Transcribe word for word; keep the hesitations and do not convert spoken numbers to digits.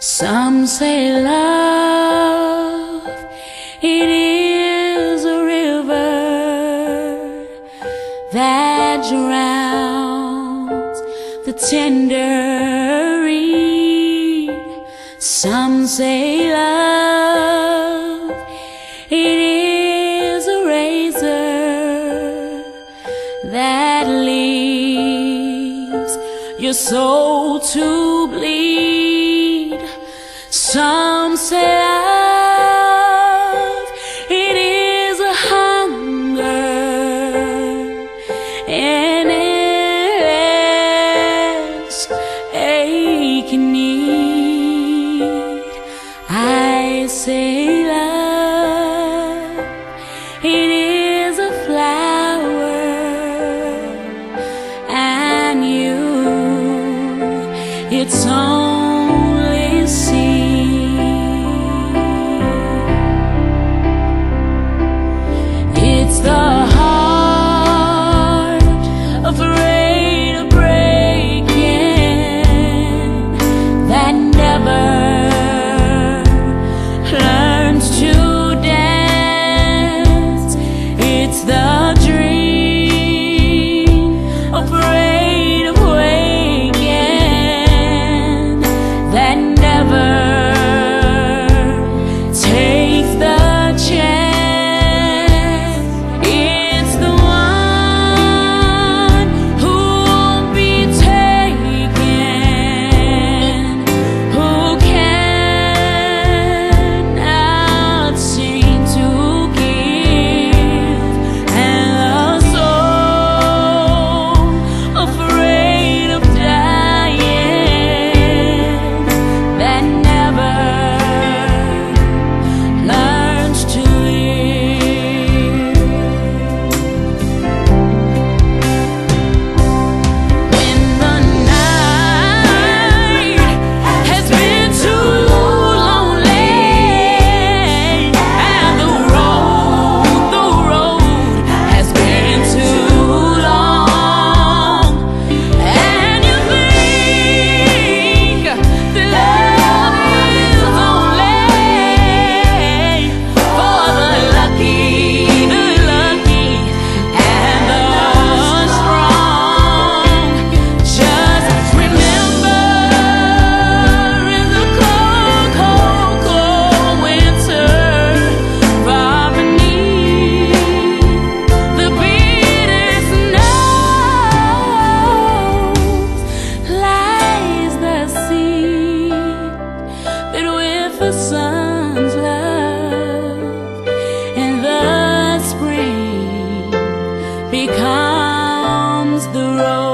Some say love, it is a river that drowns the tender reed. Some say love, it is a razor that leaves your soul to bleed. Some say love, it is a hunger, an endless aching need. I say love, it is a flower, and you, its only seed. It's the heart afraid of breaking that never learns to dance. It's the dream afraid of waking that never takes the chance. It's the one who won't be taken, who cannot seem to give, and the soul afraid of dying that never learns to live. When the night has been too lonely, and the road, the road has been too long, and you think that love is only for the lucky, the lucky, and the strong. Just remember, in the cold, cold, cold winter, far beneath the bitter snows, lies the seed that with the sun's love and the spring becomes the rose.